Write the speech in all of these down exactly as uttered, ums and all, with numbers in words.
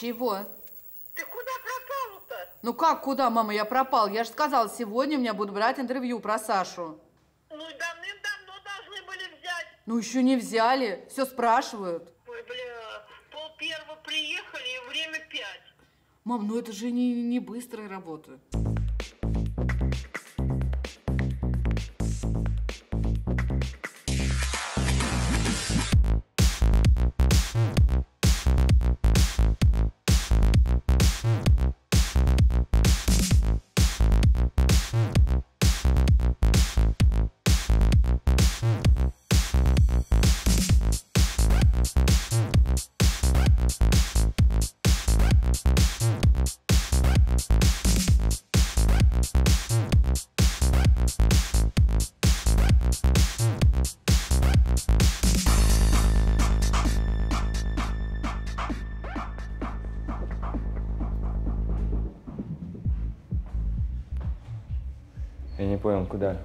Чего? Ты куда пропал-то? Ну как куда, мама, я пропал? Я же сказала, сегодня у меня будут брать интервью про Сашу. Ну давным-давно должны были взять. Ну еще не взяли, все спрашивают. Ой, бля, пол первого приехали и время пять. Мам, ну это же не, не быстрая работа. Я не понял, куда?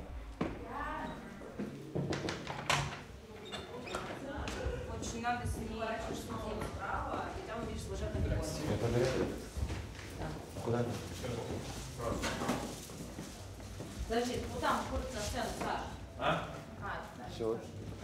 Очень надо с ней что-то справа, и там увидишь служебный вход. Тебе подарили? Да. Куда? Подожди, вот там входит на сцену, Саша. А? А, да. Все.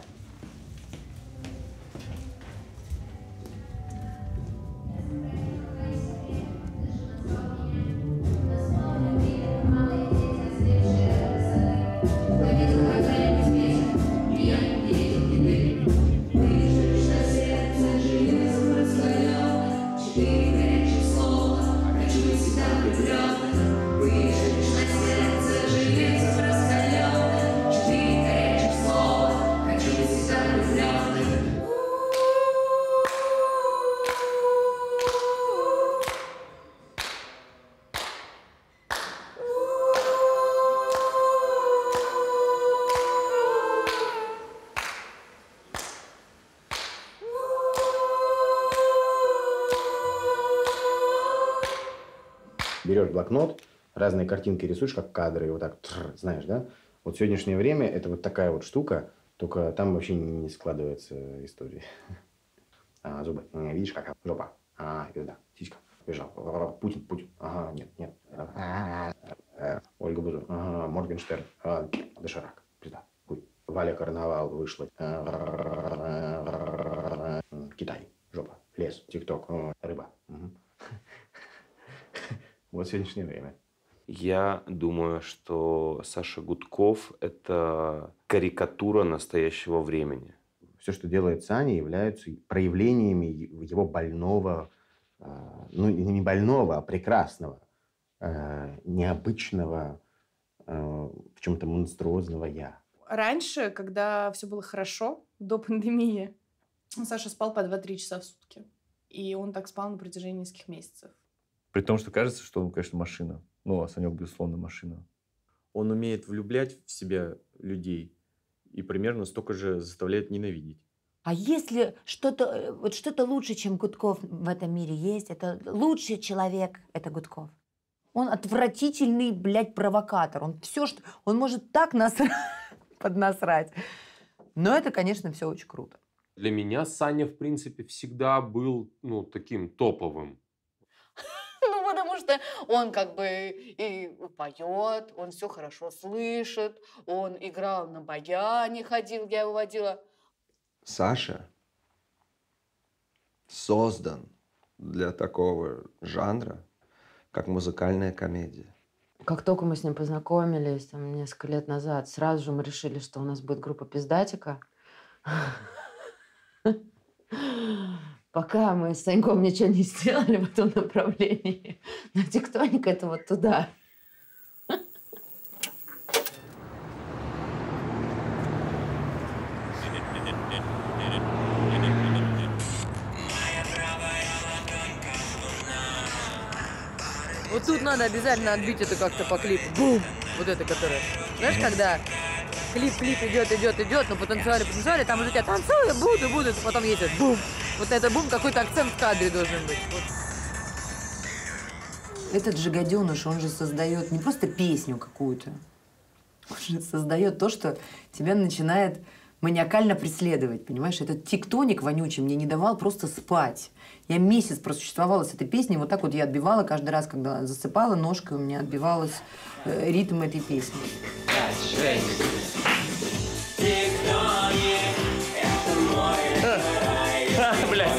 Берешь блокнот, разные картинки рисуешь, как кадры, и вот так, знаешь, да? Вот в сегодняшнее время это вот такая вот штука, только там вообще не складывается история. А, зубы. Видишь, какая жопа? А, звезда. Птичка. Бежал. Путин, Путин. Ага, нет, нет. Ольга Бузова. Ага, Моргенштерн. А, Доширак. Звезда. Путь. Валя Карнавал вышла. Китай. Жопа. Лес. ТикТок. Рыба. Вот сегодняшнее время. Я думаю, что Саша Гудков – это карикатура настоящего времени. Все, что делает Саня, являются проявлениями его больного, ну не больного, а прекрасного, необычного, в чем-то монструозного «я». Раньше, когда все было хорошо, до пандемии, Саша спал по два-три часа в сутки. И он так спал на протяжении нескольких месяцев. При том, что кажется, что он, конечно, машина. Ну, а Санек, безусловно, машина. Он умеет влюблять в себя людей и примерно столько же заставляет ненавидеть. А если что-то, вот что-то лучше, чем Гудков в этом мире есть, это лучший человек, это Гудков. Он отвратительный, блядь, провокатор. Он все, что... Он может так насрать, поднасрать. Но это, конечно, все очень круто. Для меня Саня, в принципе, всегда был, ну, таким топовым. Ну, потому что он как бы и поет, он все хорошо слышит, он играл на баяне, ходил, я его водила. Саша создан для такого жанра, как музыкальная комедия. Как только мы с ним познакомились, там, несколько лет назад, сразу же мы решили, что у нас будет группа «Пиздатика». Пока мы с Саньком ничего не сделали в этом направлении. Но «Тектоник» — это вот туда. Вот тут надо обязательно отбить это как-то по клипу. Бум! Вот это которое. Знаешь, когда клип-клип идет, идет, идет, но потанцевали, потанцевали, там уже тебя танцую, буду, буду, потом едет бум. Вот это бум, какой-то акцент в кадре должен быть. Вот. Этот же гаденыш, он же создает не просто песню какую-то, он же создает то, что тебя начинает маниакально преследовать, понимаешь? Этот тектоник вонючий мне не давал просто спать. Я месяц просуществовала с этой песней, вот так вот я отбивала каждый раз, когда засыпала ножкой, у меня отбивалась э, ритм этой песни. Блядь,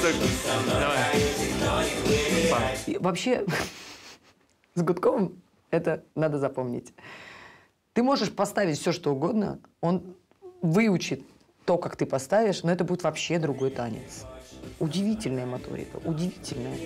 вообще, с Гудковым это надо запомнить. Ты можешь поставить все, что угодно, он выучит то, как ты поставишь, но это будет вообще другой танец. Удивительная моторика, удивительная.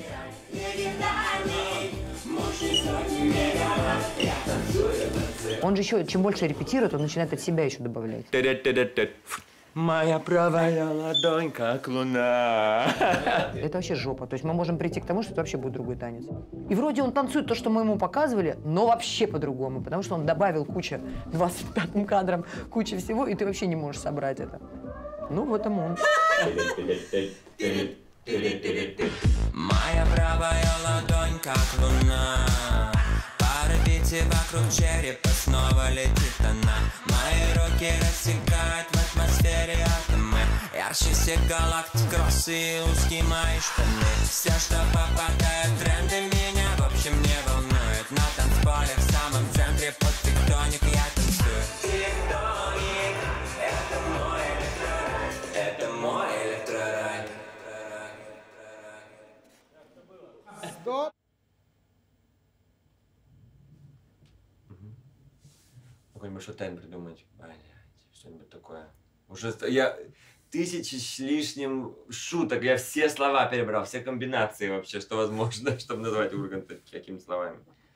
Он же еще, чем больше репетирует, он начинает от себя еще добавлять. Моя правая ладонь, как луна. Это вообще жопа. То есть мы можем прийти к тому, что это вообще будет другой танец. И вроде он танцует то, что мы ему показывали, но вообще по-другому, потому что он добавил кучу двадцать пятым кадром, кучу всего, и ты вообще не можешь собрать это. Ну, вот он. Моя правая ладонь, как луна. По орбите вокруг черепа снова летит она. Мои руки рассекают в атмосфере атомы. Ярче всех галактик, кроссы и узкие мои штаны. Все, что попадает в тренды, меня в общем не волнует. На танцполе в самом центре под тектоник я танцую. Тектоник, это мой электрорай. Это мой электрорай. Стоп! Какой-нибудь шутайм придумать. Блядь, что-нибудь такое. Уже я тысячи с лишним шуток, я все слова перебрал, все комбинации вообще, что возможно, чтобы назвать Ургант какими словами.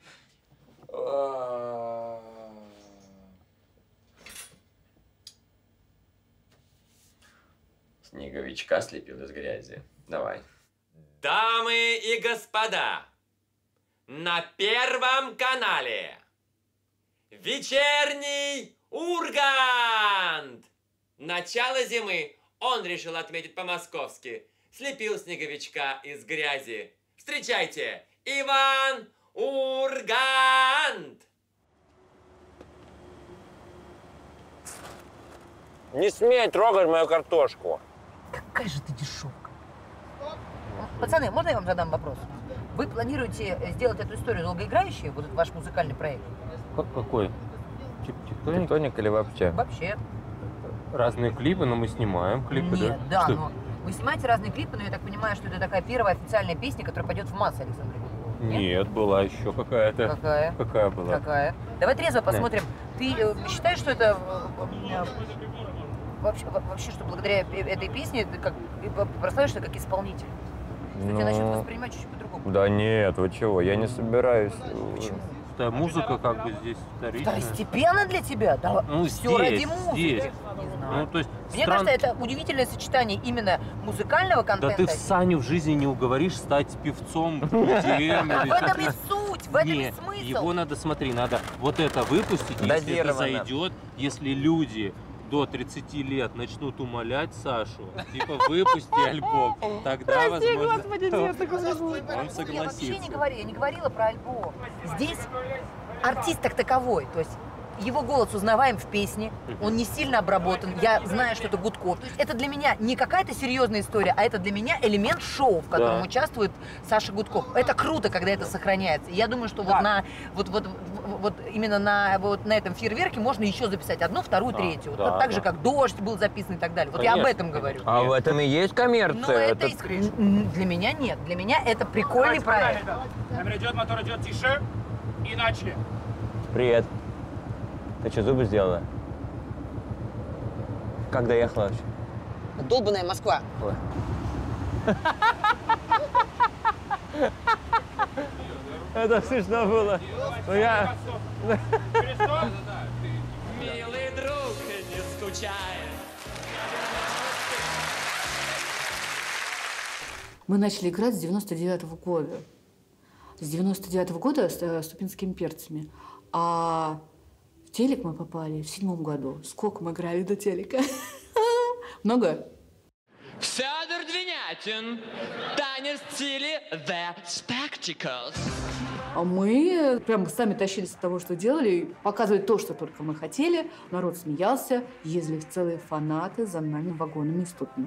Снеговичка слепил из грязи. Давай. Дамы и господа, на Первом канале вечерний Ургант! Начало зимы он решил отметить по-московски. Слепил снеговичка из грязи. Встречайте, Иван Ургант! Не смей трогать мою картошку. Какая же ты дешевка. Пацаны, можно я вам задам вопрос? Вы планируете сделать эту историю долгоиграющей, вот этот ваш музыкальный проект? Какой? Тектоник? Тектоник или вообще? Вообще. Разные клипы, но мы снимаем клипы, Нет, да? да, Что? но вы снимаете разные клипы, но я так понимаю, что это такая первая официальная песня, которая пойдет в массы, Александр Гудков. Нет? Нет, была еще какая-то. Какая? Какая была? Какая? Давай трезво посмотрим. Ты э, считаешь, что это э, вообще, вообще, что благодаря этой песне ты как прославишься как исполнитель? Что Ну... тебя начнут воспринимать чуть-чуть по-другому? Да нет, вы чего, я не собираюсь. Почему? Да, музыка как бы здесь вторичная. Второстепенно для тебя? Да, Ну, все здесь, ради музыки. здесь. Не знаю. Ну, то есть, Мне стран... кажется, это удивительное сочетание именно музыкального Да контента. ты Саню в жизни не уговоришь стать певцом. В этом и суть, в этом и Нет, смысл. его надо, смотри, надо вот это выпустить, если это Дозированно. зайдет, если люди до тридцати лет начнут умолять Сашу, типа, выпусти альбом, тогда, Прости, возможно, Господи, нет, такого не будет. он Я вообще согласится. не говорила, я не говорила про альбом. Здесь артист как таковой, то есть его голос узнаваем в песне, он не сильно обработан, я знаю, что это Гудков. То есть это для меня не какая-то серьезная история, а это для меня элемент шоу, в котором Да. участвует Саша Гудков. Это круто, когда это сохраняется. Я думаю, что вот на вот, вот, вот именно на, вот на этом фейерверке можно еще записать одну, вторую, Да, третью. Вот да, так же, да. как «Дождь» был записан и так далее. Вот я об Конечно, этом говорю. А в этом и есть коммерция. Но это это- иск- н- для меня нет. Для меня это прикольный проект. Камера идет, мотор идет, тише. И начали. Привет. Ты что, зубы сделала? Как доехала вообще? Долбаная Москва. Ой. Это смешно было. Но я... Милый друг, не скучай. Мы начали играть с девяносто девятого года. С девяносто девятого года с э, ступинскими перцами. А в телек мы попали в седьмом году. Сколько мы играли до телека? Много? Федор Двиняк, Latin. Танец в стиле The Spectacles. А мы прям сами тащились от того, что делали, показывали то, что только мы хотели. Народ смеялся, ездили целые фанаты за нами вагонами и ступнями.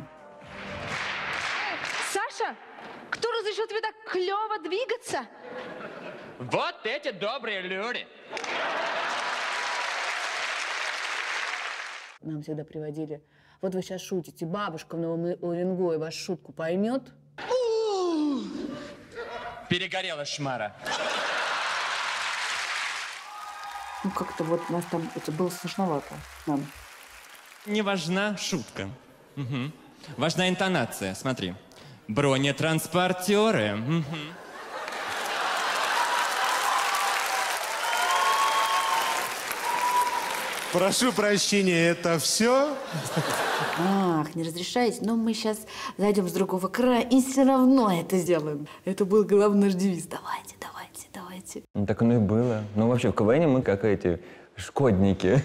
Саша, кто разрешил тебе так клево двигаться? Вот эти добрые люди. Нам всегда приводили: вот вы сейчас шутите, бабушка в Новом Уренгое вашу шутку поймет? Перегорела шмара. Ну, как-то вот у нас там это было сложновато нам. Не важна шутка. Угу. Важна интонация. Смотри. Бронетранспортеры. Угу. Прошу прощения, это все? Ах, не разрешаете? Но мы сейчас зайдем с другого края и все равно это сделаем. Это был главный наш девиз. Давайте, давайте, давайте. Ну, так оно и было. Ну, вообще, в КВН мы как эти шкодники.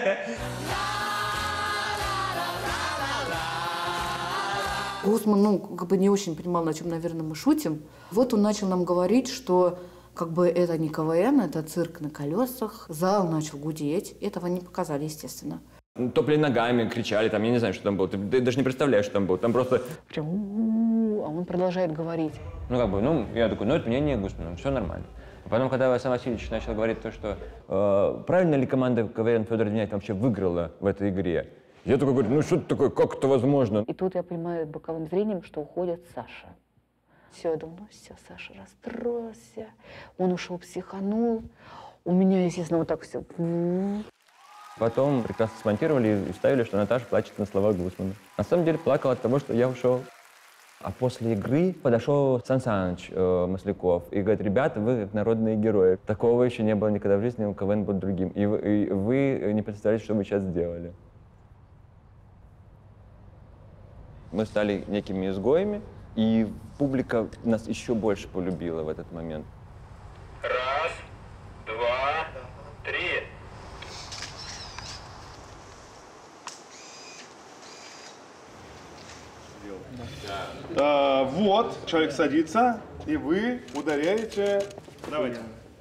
Гусман, ну, как бы не очень понимал, на чем, наверное, мы шутим. Вот он начал нам говорить, что как бы это не КВН, это цирк на колесах. Зал начал гудеть. Этого не показали, естественно. Топли ногами, кричали, там, я не знаю, что там было. Ты, ты даже не представляешь, что там было. Там просто... Прям у-у-у, а он продолжает говорить. Ну, как бы, ну, я такой, ну, это мнение Гусмана, все нормально. А потом, когда Александр Васильевич начал говорить то, что э, правильно ли команда КВН Федора Демьяненко вообще выиграла в этой игре, я такой говорю, ну, что это такое, как это возможно? И тут я понимаю боковым зрением, что уходит Саша. Все, я думаю, ну все, Саша расстроился, он ушел, психанул. У меня, естественно, вот так все. Потом прекрасно смонтировали и вставили, что Наташа плачет на слова Гусмана. На самом деле плакал от того, что я ушел. А после игры подошел Сан Саныч э, Масляков и говорит: ребята, вы как народные герои. Такого еще не было никогда в жизни, у КВН будет другим. И вы, и вы не представляете, что мы сейчас сделали. Мы стали некими изгоями, и публика нас еще больше полюбила в этот момент. Раз, два, три. А, вот, человек садится, и вы ударяете. Давайте.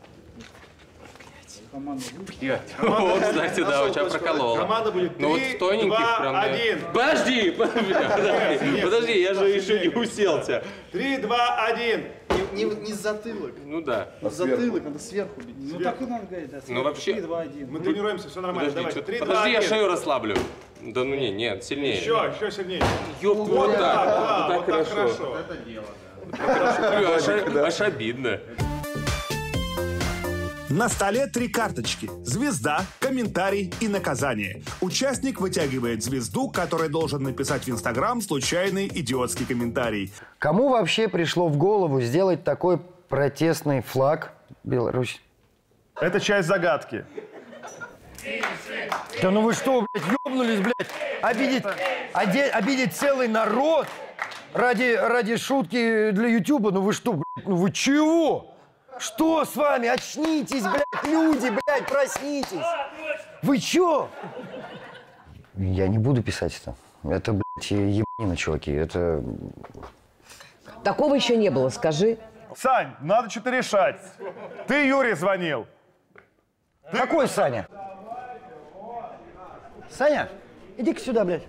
Блядь. Вот, кстати, да, у тебя прокололо. Команда будет Ну вот в тоненьких прям... один. Подожди, подожди, подожди, я же еще не уселся. Три, два, один. Не, не, не с затылок. Ну да. Не с затылок, надо сверху бить. Ну так и надо говорить, да. Ну вообще... три, два, один. Мы тренируемся, все нормально. Подожди, Давайте. что... Подожди, я шею расслаблю. Да ну не, нет, сильнее. Еще, еще сильнее. Ёп, вот, вот так, да, вот вот так так хорошо. хорошо. Это дело, да. Хорошо, аж обидно. На столе три карточки. Звезда, комментарий и наказание. Участник вытягивает звезду, который должен написать в Инстаграм случайный идиотский комментарий. Кому вообще пришло в голову сделать такой протестный флаг Беларусь? Это часть загадки. Да ну вы что, блядь, ёбнулись, блядь? Обидеть, оде- обидеть целый народ ради, ради шутки для Ютуба? Ну вы что, блядь, ну вы чего? Что с вами? Очнитесь, блядь, люди, блядь, проснитесь. Вы чё? Я не буду писать это. Это, блядь, ебанина, чуваки. Это... Такого еще не было, скажи. Сань, надо что-то решать. Ты Юре звонил. Ты... Какой Саня? Саня, иди-ка сюда, блядь.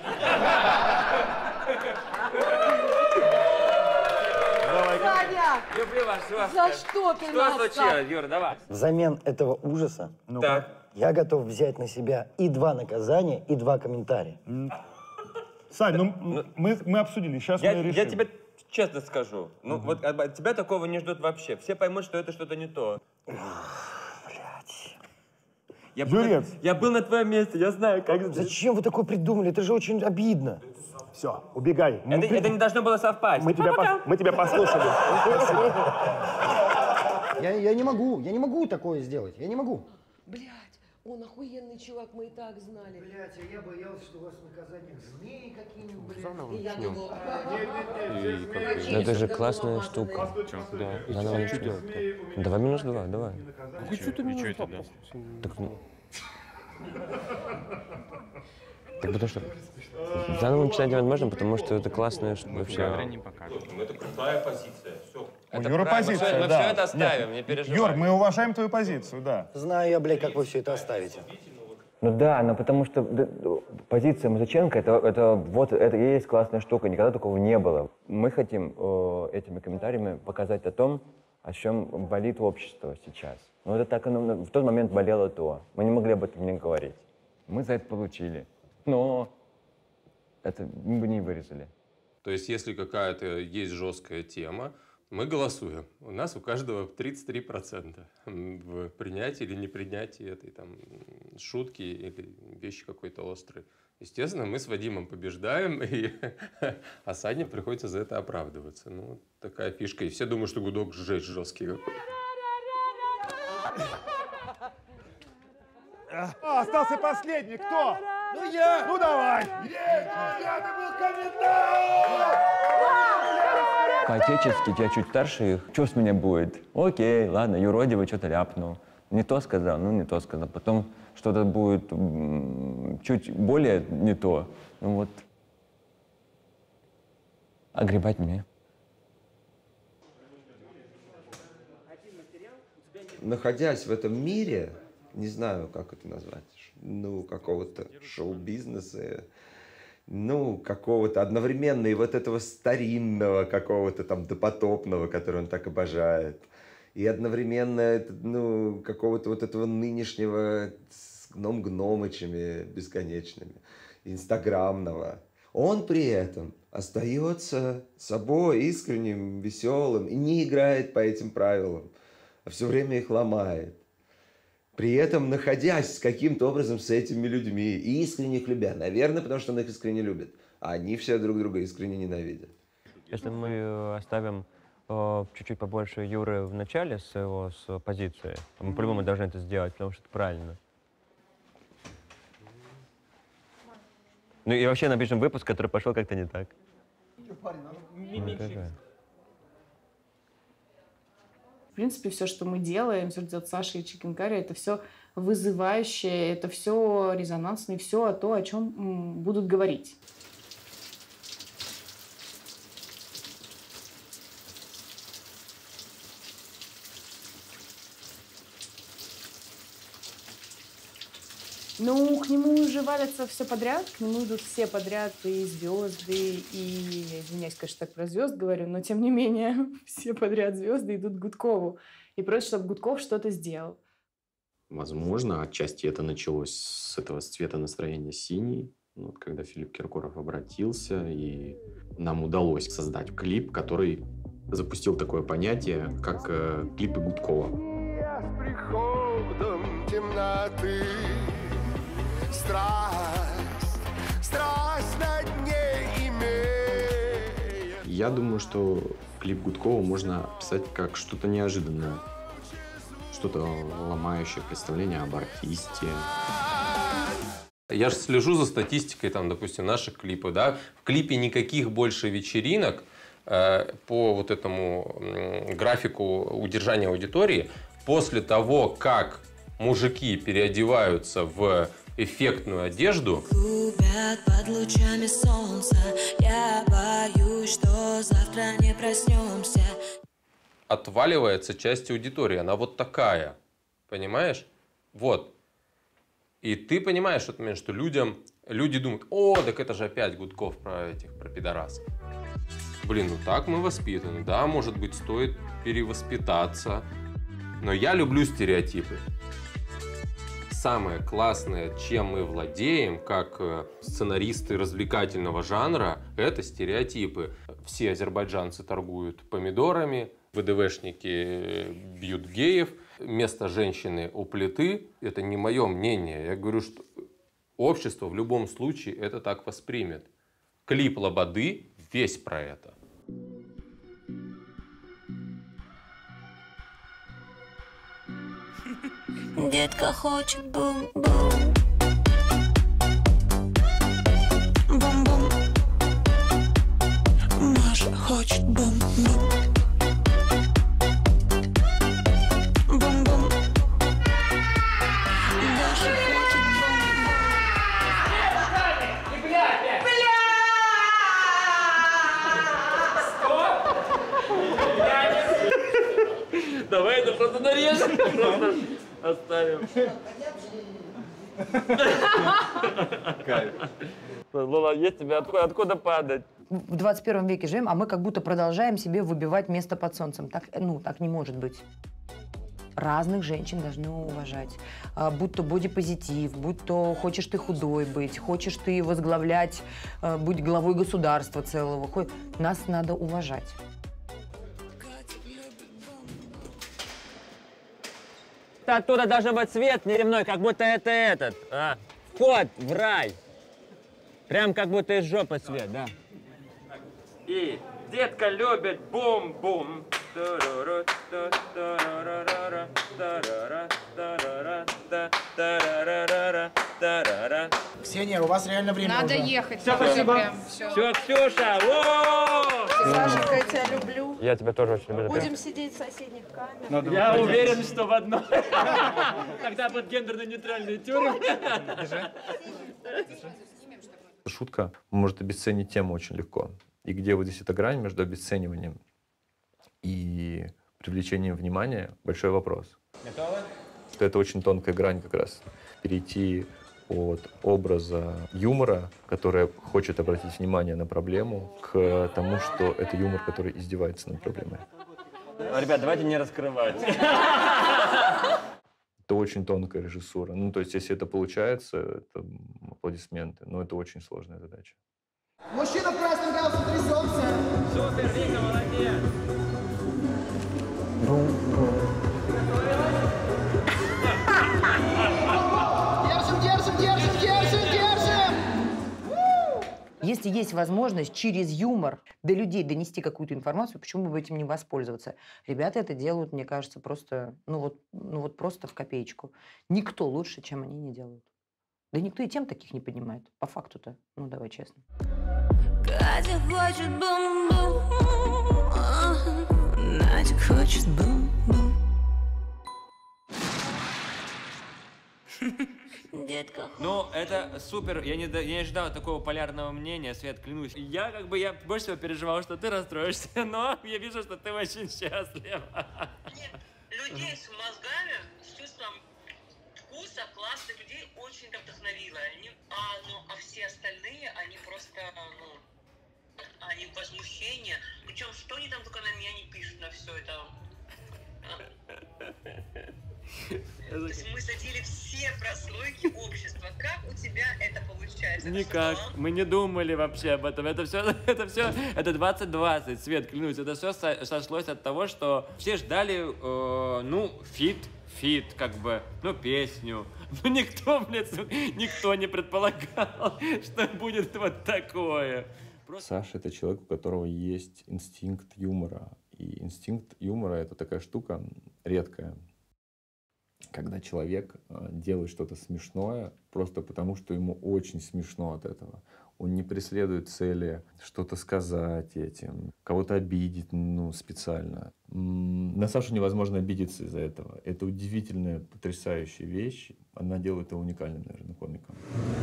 Саня! Люблю вас, вас. За что ты Что нас случилось, так? Юра, давай. Взамен этого ужаса Так. я готов взять на себя и два наказания, и два комментария. Сань, ну мы, мы обсудили, сейчас Я, мы решим. я тебе честно скажу, ну вот от тебя такого не ждут вообще. Все поймут, что это что-то не то. Я был, на, я был на твоем месте, я знаю, как здесь. Зачем вы такое придумали? Это же очень обидно. Все, убегай. Это, Мы- это не должно было совпасть. Мы тебя, пос- мы тебя послушали. Я, я не могу, я не могу такое сделать, я не могу. Блядь, он охуенный чувак, мы и так знали. Блядь, а я боялся, что у вас в наказаниях змеи какие-нибудь, блядь. И я думала, Ну, это же классная штука. Да, надо ничего делать. Давай минус два, давай. Ну, что ты минус два? Так, ну... Так потому что заново начинать невозможно, потому что это классная вообще... Камера не покажет. Это крутая позиция. Все. У Юры позиция, мы да. все это оставим, Нет, не переживай. Юр, мы уважаем твою позицию, да. Знаю я, блядь, как вы все это оставите. Ну да, но потому что да, позиция Музыченко, это, это вот это и есть классная штука, никогда такого не было. Мы хотим э, этими комментариями показать о том, о чем болит общество сейчас. Ну это так, ну, в тот момент болело то. Мы не могли об этом не говорить. Мы за это получили, но это мы бы не вырезали. То есть, если какая-то есть жесткая тема, мы голосуем. У нас у каждого тридцать три процента в принятии или непринятии этой там шутки или вещи какой-то острой. Естественно, мы с Вадимом побеждаем, и а Сане приходится за это оправдываться. Ну, такая фишка. И все думают, что гудок жесть жесткий какой. А, остался последний. Кто? Ну я! Ну давай! По-отечески, я чуть старше их. Что с меня будет? Окей, ладно, юродивый что-то ляпнул. Не то сказал, ну не то сказал. Потом что-то будет чуть более не то. Ну вот. Огребать мне. Находясь в этом мире, не знаю, как это назвать, ну, какого-то шоу-бизнеса, ну, какого-то одновременно и вот этого старинного какого-то там допотопного, который он так обожает, и одновременно, ну, какого-то вот этого нынешнего с гном-гномычами бесконечными, инстаграмного. Он при этом остается собой искренним, веселым и не играет по этим правилам, а все время их ломает. При этом находясь каким-то образом с этими людьми и искренне их любя. Наверное, потому что он их искренне любит. А они все друг друга искренне ненавидят. Если мы оставим э, чуть-чуть побольше Юры в начале с его с позиции, мы по-любому должны это сделать, потому что это правильно. Ну и вообще напишем выпуск, который пошел как-то не так. В принципе, все, что мы делаем, все, что делает Саша и Chicken Curry, это все вызывающее, это все резонансное, все то, о чем будут говорить. Ну, к нему уже валятся все подряд, к нему идут все подряд, и звезды, и, я извиняюсь, конечно, так про звезд говорю, но тем не менее, все подряд звезды идут к Гудкову. И просят, чтобы Гудков что-то сделал. Возможно, отчасти это началось с этого с цвета настроения синий, вот, когда Филипп Киркоров обратился, и нам удалось создать клип, который запустил такое понятие, как э, клипы Гудкова. Я с приходом темноты страсть, страсть над ней имеет. Я думаю, что клип Гудкова можно описать как что-то неожиданное, что-то ломающее представление об артисте. Я же слежу за статистикой, там, допустим, наших клипов, да. В клипе никаких больше вечеринок э, по вот этому э, графику удержания аудитории после того, как мужики переодеваются в эффектную одежду. Клубят под лучами солнца. Я боюсь, что завтра не проснемся. Отваливается часть аудитории. Она вот такая. Понимаешь? Вот. И ты понимаешь в этот момент, что людям, люди думают: о, так это же опять Гудков про этих, про пидорасов. Блин, ну так мы воспитаны. Да, может быть, стоит перевоспитаться. Но я люблю стереотипы. Самое классное, чем мы владеем, как сценаристы развлекательного жанра, это стереотипы. Все азербайджанцы торгуют помидорами, ВДВшники бьют геев, место женщины у плиты. Это не мое мнение. Я говорю, что общество в любом случае это так воспримет. Клип Лободы весь про это. Детка хочет бум-бум. Бум-бум. Маша хочет бум-бум. Бум-бум. Даша хочет бум-бум. нарежем. Просто оставим. Кайф. Лола, есть тебе откуда, откуда падать? В двадцать первом веке живем, а мы как будто продолжаем себе выбивать место под солнцем. Так, ну, так не может быть. Разных женщин должны уважать. А, будь то бодипозитив, будь то хочешь ты худой быть, хочешь ты возглавлять, а, будь главой государства целого. Хо- Нас надо уважать. Оттуда должен быть свет неревной, как будто это этот, а, вход в рай. Прям как будто из жопы свет, да. И детка любит бум-бум. Ксения, у вас реально время Надо уже. ехать. Все, спасибо. Прям, все. Все, Ксюша! Сашенька, я тебя люблю. Я тебя тоже очень люблю. Будем сидеть в соседних камерах. Я уверен, что в одной. Тогда будет гендерно-нейтральный тюрьмы. Шутка может обесценить тему очень легко. И где вот здесь эта грань между обесцениванием и привлечением внимания — большой вопрос. Готовы? Что это очень тонкая грань как раз. Перейти от образа юмора, который хочет обратить внимание на проблему, к тому, что это юмор, который издевается над проблемой. Ребят, давайте не раскрывать. Это очень тонкая режиссура. Ну, то есть, если это получается, это аплодисменты. Но это очень сложная задача. Мужчина в красном галстуке трясемся. Супер, Вика, молодец. Держим, держим, держим, держим, держим. Если есть возможность через юмор до людей донести какую-то информацию, почему бы этим не воспользоваться? Ребята это делают, мне кажется, просто, ну вот, ну вот просто в копеечку. Никто лучше, чем они, не делают. Да никто и тем таких не понимает. По факту-то. Ну, давай честно. Катя хочет бум-бум, Надя хочет бум-бум. Детка. Ну, это супер. Я не, я не ожидал такого полярного мнения, Свет, клянусь. Я как бы, я больше всего переживал, что ты расстроишься, но я вижу, что ты очень счастлива. Нет, людей с мозгами, с чувством вкуса, классных людей очень это вдохновило. Они, а, ну, а все остальные, они просто, ну, они в возмущении. Причем, что они там только на меня не пишут, на все это. То есть мы задели все прослойки общества. Как у тебя это получается? Никак. Мы не думали вообще об этом. Это все, это все, это двадцать двадцать, Свет, клянусь. Это все сошлось от того, что все ждали, э, ну, фит, фит, как бы, ну, песню. Но никто, блядь, никто не предполагал, что будет вот такое. Саша — это человек, у которого есть инстинкт юмора. И инстинкт юмора — это такая штука редкая. Когда человек делает что-то смешное просто потому, что ему очень смешно от этого. Он не преследует цели что-то сказать этим, кого-то обидеть, ну, специально. На Сашу невозможно обидеться из-за этого. Это удивительная, потрясающая вещь. Она делает его уникальным, наверное, комиком.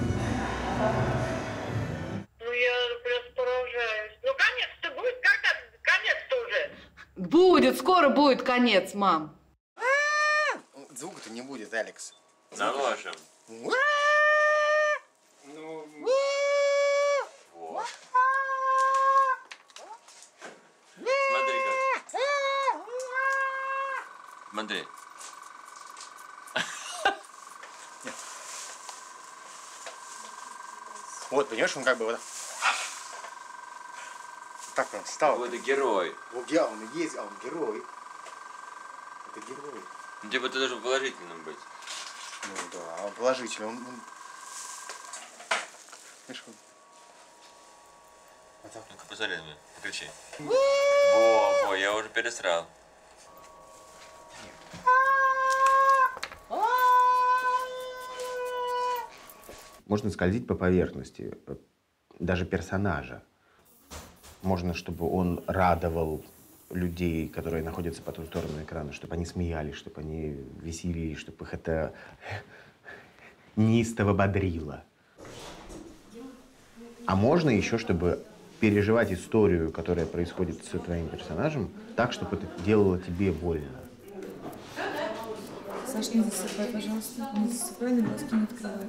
Ну, я просто поражаюсь. Ну, конец-то будет? Когда конец-то уже? Будет, скоро будет конец, мам. Звука-то не будет, Алекс. Наложим. Ну... Вот. Смотри как. Смотри. Вот, понимаешь, он как бы вот так он встал. Вот и герой. Вот я, он и есть, а он герой. Это герой. Ну, типа ты должен положительным быть. Ну да, он положительный. Он, он... Знаешь, он... Вот так. Ну-ка, посмотри на меня, покричи. Во, во, я уже пересрал. Можно скользить по поверхности, даже персонажа. Можно, чтобы он радовал людей, которые находятся по ту сторону экрана, чтобы они смеялись, чтобы они веселились, чтобы их это неистово бодрило. А можно еще, чтобы переживать историю, которая происходит с твоим персонажем, так, чтобы это делало тебе больно. Саш, не засыпай, пожалуйста. Не засыпай, на глазки не открывай.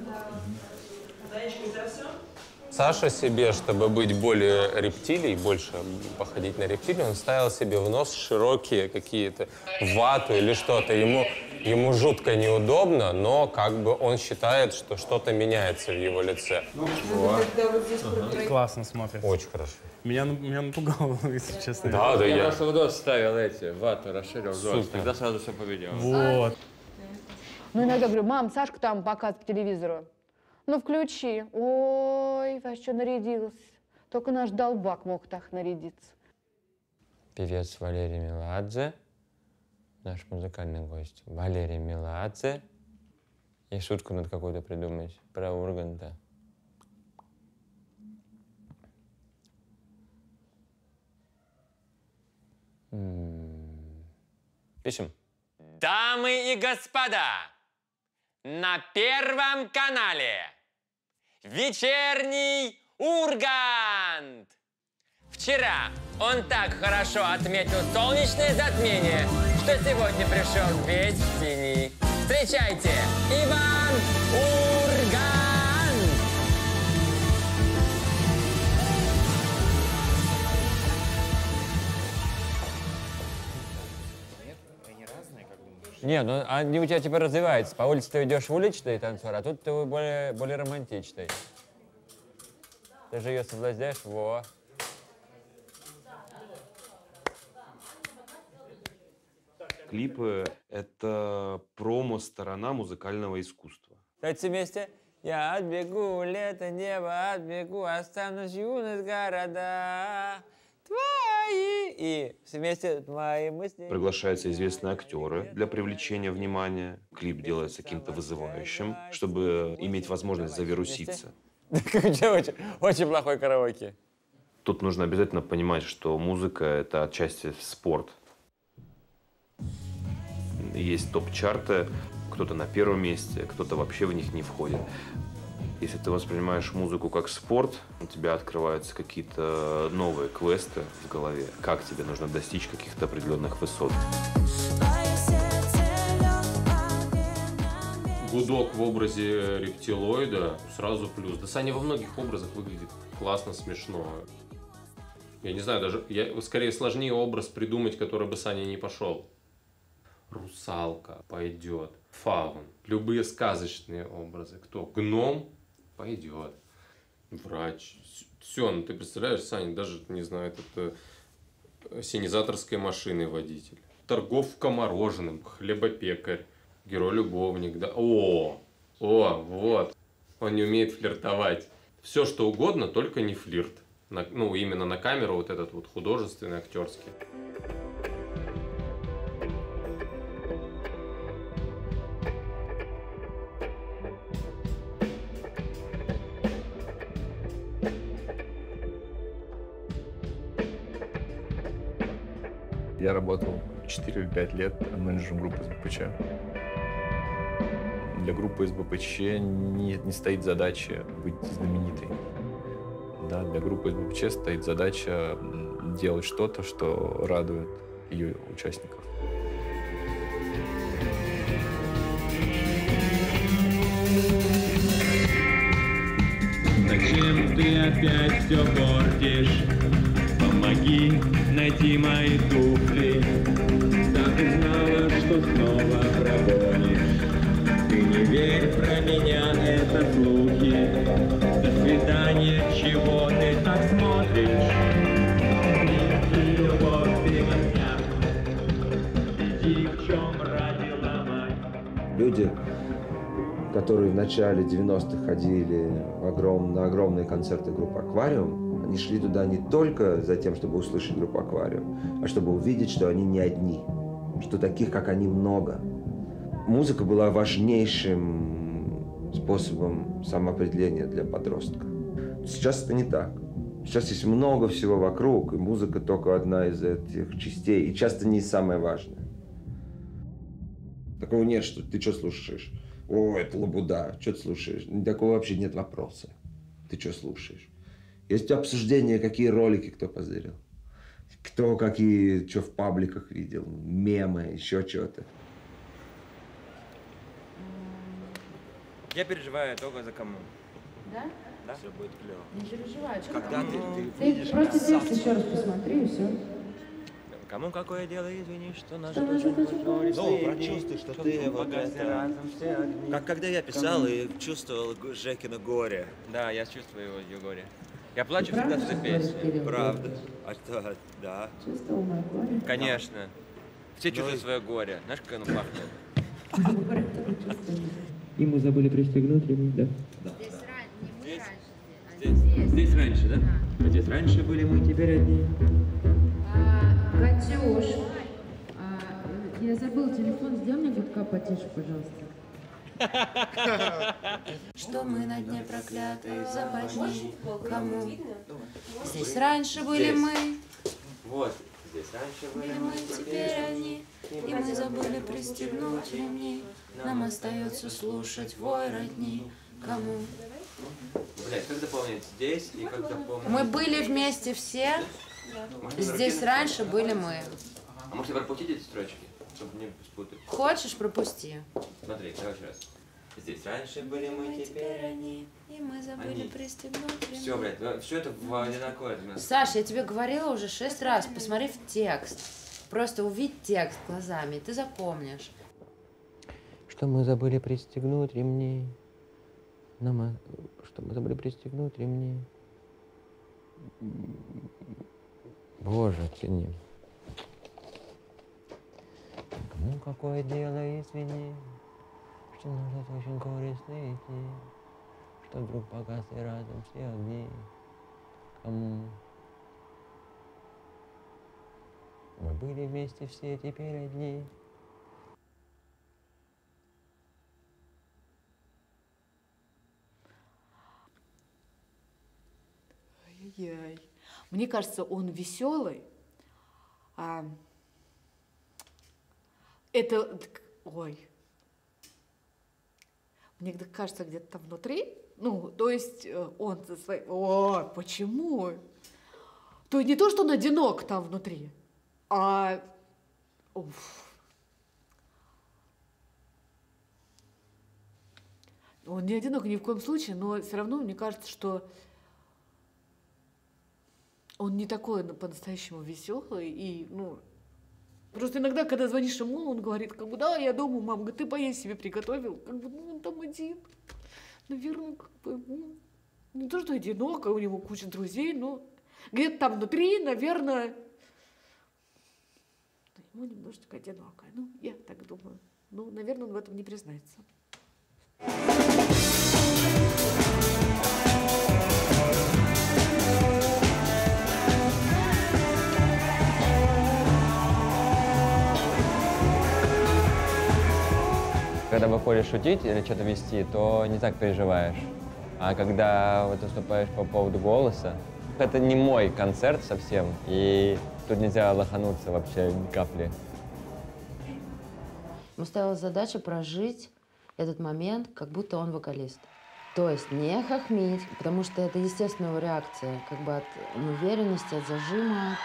Саша себе, чтобы быть более рептилией, больше походить на рептилию, он ставил себе в нос широкие какие-то вату или что-то. Ему, ему жутко неудобно, но как бы он считает, что что-то меняется в его лице. Ну, вот здесь ага. Классно смотрится. Очень хорошо. Меня, меня напугало, если честно. Да, да, я. Я просто в нос ставил эти, вату, расширил нос, тогда сразу все поменялось. Вот. Ну, иногда говорю, мам, Сашка там показывает по телевизору. Ну, включи. Ой, во что нарядился. Только наш долбак мог так нарядиться. Певец Валерий Меладзе, наш музыкальный гость. Валерий Меладзе. И шутку надо какую-то придумать про Урганта. Пишем. Дамы и господа, на Первом канале вечерний Ургант. Вчера он так хорошо отметил солнечное затмение, что сегодня пришел весь в синий. Встречайте, Иван Ургант! Не, ну они у тебя теперь развиваются. По улице ты идешь уличный танцор, а тут ты более, более романтичный. Ты же ее соблазняешь, во. Клипы — это промо-сторона музыкального искусства. Давайте вместе. Я отбегу, лето, небо, отбегу, останусь юность города. Твои. И вместе твои мысли. Приглашаются известные актеры для привлечения внимания. Клип делается каким-то вызывающим, чтобы иметь возможность завируситься. Очень, очень плохой караоке. Тут нужно обязательно понимать, что музыка — это отчасти спорт. Есть топ-чарты, кто-то на первом месте, кто-то вообще в них не входит. Если ты воспринимаешь музыку как спорт, у тебя открываются какие-то новые квесты в голове, как тебе нужно достичь каких-то определенных высот. Гудок в образе рептилоида сразу плюс. Да Саня во многих образах выглядит классно, смешно. Я не знаю, даже я, скорее сложнее образ придумать, который бы Саня не пошел. Русалка пойдет, фаун, любые сказочные образы. Кто? Гном пойдет, врач. Все, ну ты представляешь, Саня, даже, не знаю, это ассенизаторской машины водитель. Торговка мороженым, хлебопекарь, герой-любовник. Да. О, о, вот. Он не умеет флиртовать. Все, что угодно, только не флирт. На, ну, именно на камеру вот этот вот художественный, актерский. Я работал четыре или пять лет менеджером группы эс бэ пэ че. Для группы эс бэ пэ че не, не стоит задача быть знаменитой. Да, для группы эс бэ пэ че стоит задача делать что-то, что радует ее участников. Зачем ты опять все портишь? Помоги найти мои туфли. Так и знала, что снова прогонишь. Ты не верь, про меня это слухи. До свидания, чего ты так смотришь? Иди, любовь, ты меня. Иди, в чем родила мать. Люди, которые в начале девяностых ходили в огром... на огромные концерты группы «Аквариум», они шли туда не только за тем, чтобы услышать группу «Аквариум», а чтобы увидеть, что они не одни, что таких, как они, много. Музыка была важнейшим способом самоопределения для подростка. Сейчас это не так. Сейчас есть много всего вокруг, и музыка только одна из этих частей, и часто не самая важная. Такого нет, что ты что слушаешь? О, это лабуда, что ты слушаешь? Такого вообще нет вопроса. Ты что слушаешь? Есть обсуждение, какие ролики кто позырил, кто какие, что в пабликах видел, мемы, еще что-то. Я переживаю только за кому. Да? Да? Все будет клево. Не переживай. что Когда ты, ты, Ты видишь просто красавца. текст еще раз посмотри, и все. Кому какое дело, извини, что наш Что жизнь наше горестный Ну, день, прочувствуй, что чтоб ты вот погасли это... разом все огни. Как когда я писал Кому? и чувствовал г- Жекино горе. Да, я чувствую его, ее горе. Я плачу всегда за песню. Правда. А что, да. Чувствовал мое горе? Конечно. Все Ну чувствуют и- свое горе. Знаешь, как оно пахнет? И мы забыли пристегнуть ремень, да? Здесь, здесь раньше, да? А здесь раньше были мы, теперь одни. Катюш, а, я забыл телефон, сделай мне гудка потише, пожалуйста. Что мы на дне проклятые западни, кому? Здесь раньше были Здесь. мы, Вот. Здесь раньше были были мы, теперь они. И мы забыли пристегнуть ремни. Нам остается слушать вой родни, кому? Блять, как дополнить здесь и как дополнить... Мы были вместе все, Можно здесь прокинуть? раньше были мы. А можете пропустить эти строчки, чтобы не спутать? Хочешь, пропусти. Смотри, давай еще раз. Здесь раньше были мы, теперь они. И мы забыли Они. пристегнуть ремни. Все, блядь, все это в одинаковое место. Саша, я тебе говорила уже шесть раз, посмотри в текст. Просто увидь текст глазами, и ты запомнишь. Что мы забыли пристегнуть ремни. Нам, а, что мы забыли пристегнуть ремни. Боже, извини. Кому какое дело, извини, что нас очень горестные дни, что вдруг погасли разом все огни. Кому? Мы были вместе все, теперь одни. Ай-яй. Мне кажется, он веселый. А это, ой, мне так кажется, где-то там внутри. Ну, то есть э, он со своей... О, почему? То есть не то, что он одинок там внутри, а... Уф. Он не одинок ни в коем случае, но все равно мне кажется, что он не такой по-настоящему веселый. И, ну, просто иногда, когда звонишь ему, он говорит, как бы, да, я дома, мам, говорит, ты поесть себе приготовил. Как бы, ну, он там один. Наверное, как бы, ну, не то, что одиноко, у него куча друзей, но где-то там внутри, наверное, ему немножечко одиноко. Ну, я так думаю. Ну, наверное, он в этом не признается. Когда выходишь шутить или что-то вести, то не так переживаешь. А когда вот выступаешь по поводу голоса, это не мой концерт совсем, и тут нельзя лохануться вообще ни капли. Ему ставилась задача прожить этот момент, как будто он вокалист. То есть не хохмить, потому что это естественная его реакция, как бы от неуверенности, от зажима.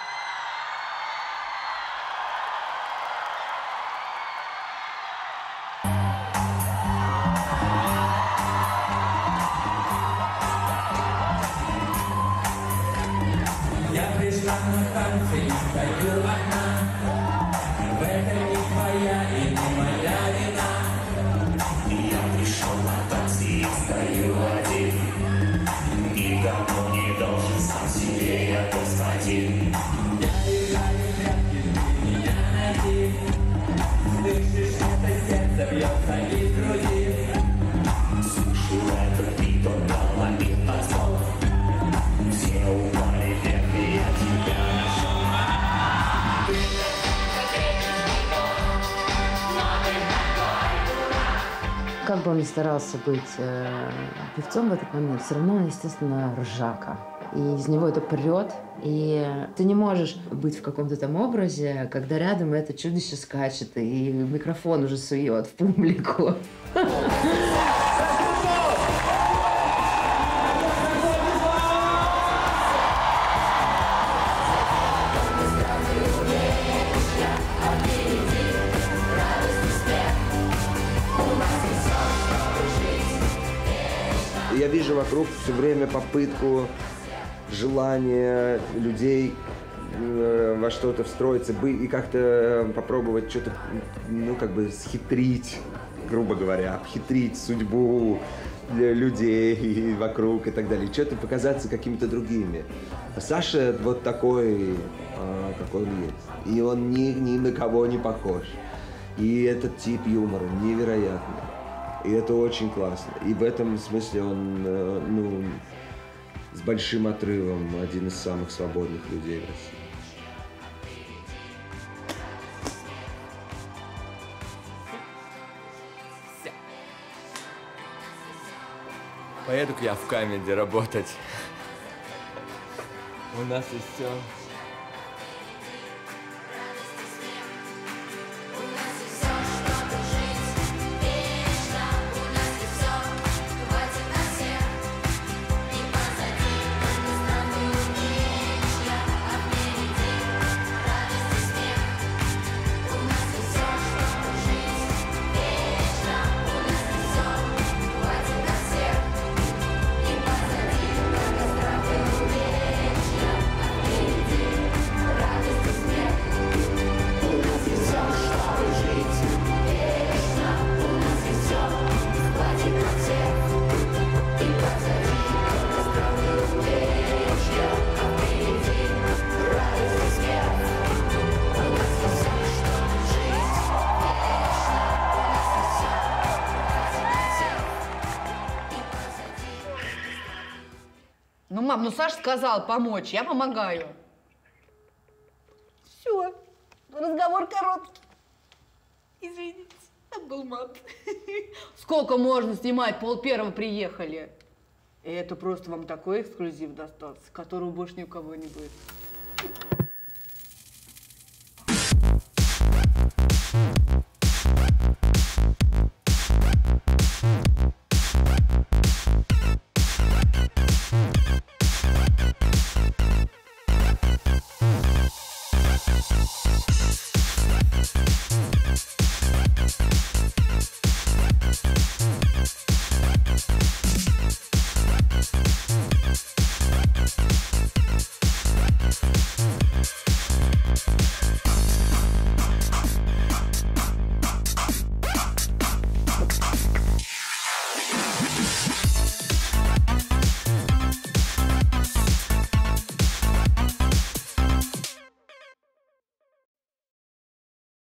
Я пришла на танцы и стою одна. В этом не твоя и не моя вина. Я пришел на танцы и стою один. Никому не должен, сам себе я господин. Я играю в прятки, ты меня найди. Слышишь, это сердце бьется из груди. Слышу этот бит, он доломит позор. Все упали вверх, и я тебя нашел. Как бы он ни старался быть э, певцом в этот момент, все равно он, естественно, ржака. И из него это прет. И ты не можешь быть в каком-то там образе, когда рядом это чудище скачет, и микрофон уже сует в публику. я вижу вокруг все время попытку, желание людей э, во что-то встроиться бы и как-то попробовать что-то, ну, как бы схитрить, грубо говоря, обхитрить судьбу людей вокруг и так далее, что-то показаться какими-то другими. А Саша вот такой, а, какой он есть. И он ни, ни на кого не похож. И этот тип юмора невероятный. И это очень классно. И в этом смысле он, ну, с большим отрывом один из самых свободных людей в России. Поеду-ка я в Камеди работать. У нас и все. Ну, мам, ну Саша сказал помочь, я помогаю. Все, разговор короткий. Извините, это был мат. Сколько можно снимать? Пол первого приехали. И это просто вам такой эксклюзив достался, которого больше ни у кого не будет. We'll be right back.